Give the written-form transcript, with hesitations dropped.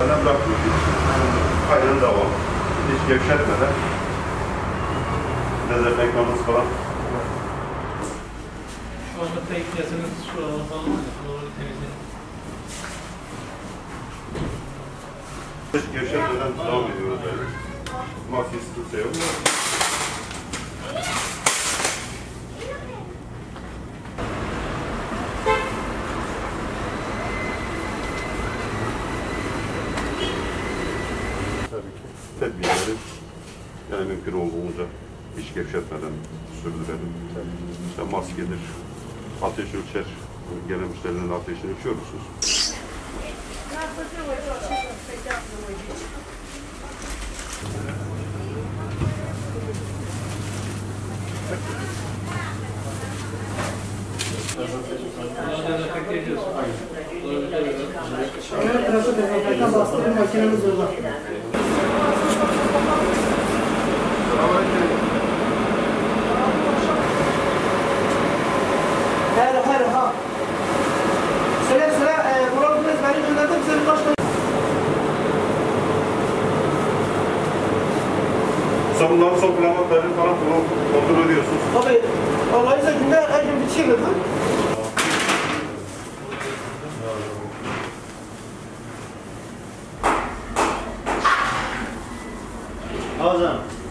Bırakmış hiç. Aynen devam. Hiç gevşetmeden. Dezenfektanımız falan. Şu anda tehlikesiniz şu an falan doğru temizleyin. Hiç gevşetmeden devam ediyoruz böyle. Maske kimse yok. Tabii ki tedbirleri yani mümkün olduğunca hiç gevşetmeden sürdürelim. İşte maskedir, ateş ölçer, gelen müşterilerin ateşini ölçüyor musunuz? Evet, burası dezenfektan bastırma makinemiz orada. Her ha. Söyle, Murat Güneş beni gönderdi, bize birkaç tane. Bunların son plamatlarını falan kontrol ediyorsunuz. Tabii, Allah'ın izniyle her gün bir şey girdi. Hocam.